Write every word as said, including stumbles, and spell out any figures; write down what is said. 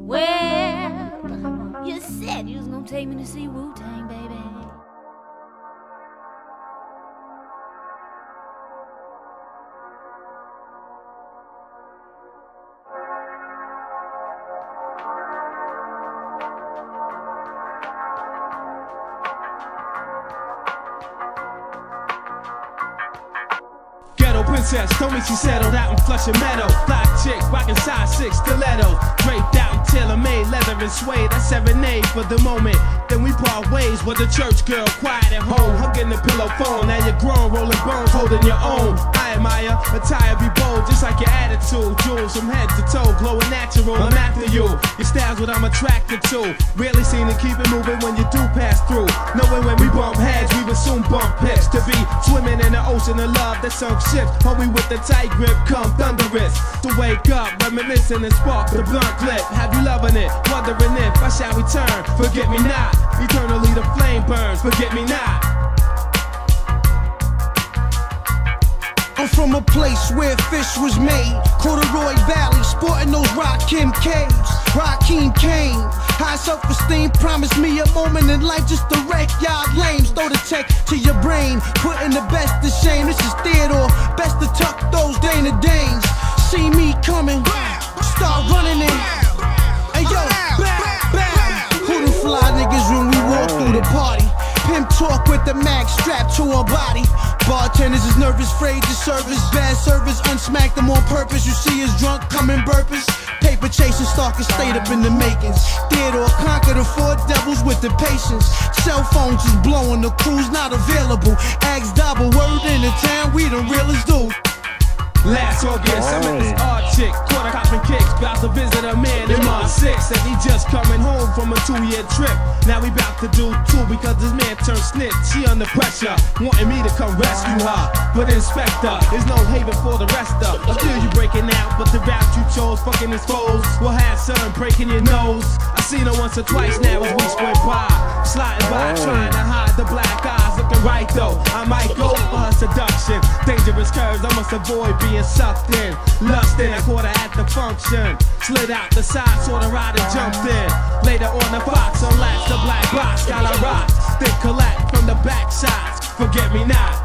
Well, you said you was gonna take me to see Wu-Tang, baby. Princess told me she settled out in Flushing Meadow. Black chick, rockin' size six stilettos, draped out in tailor-made leather and suede. I serenade for the moment, then we part ways. With the church girl, quiet at home, hugging the pillow phone. Now you're grown, rolling bones, holding your own. I admire attire, be bold, just like your attitude. Jewels from head to toe, glowing natural. I'm after you. Your style's what I'm attracted to. Rarely seen it, keep it moving when you do pass through. Knowing when we bump heads, we will soon bump hips. To be swimming in the ocean of love that sunk ships. Homie with the tight grip, come thunderous. To wake up, reminiscing and spark the blunt clip. Have you loving it? Wondering if I shall return. Forget me not. Eternally the flame burns. Forget me not. I'm from a place where fish was made. Corduroy Valley, sporting those Rakim caves. Rakim Kane. High self-esteem promised me a moment in life just to wreck y'all lames. Throw the tech to your brain, putting the best to shame. This is Theodore, best to tuck those Dana Danes. See me coming, start running in. Hey yo, bam, bam. Who the fly niggas when we walk through the party? Pimp talk with the mag strapped to her body. Bartenders is nervous, afraid to service. Bad service, unsmacked them on purpose. You see us drunk, coming burpers. Paper chasing, stalking, stayed up in the makings. Theodore conquered the four devils with the patience. Cell phones is blowing, the crew's not available. Axe double, word in the town, we the realest dude. Last August, I met this art chick, caught her copping kicks, bout to visit a man in Mars six. Said he just coming home from a two-year trip. Now we bout to do two because this man turned snitch. She under pressure, wanting me to come rescue her. But Inspector, there's no haven for the rest of. I feel you breaking out, but the route you chose, fucking his foes, will have son breaking your nose. I seen her once or twice now as weeks went by, sliding by, trying to hide the black eyes, looking right though. I might go for her seduction. Dangerous curves, I must avoid being sucked in. Lustin', I caught her at the function. Slid out the side, saw the ride and jumped in. Later on the box, unlatched the black box. Got a rock, then collect from the back shots. Forget me not.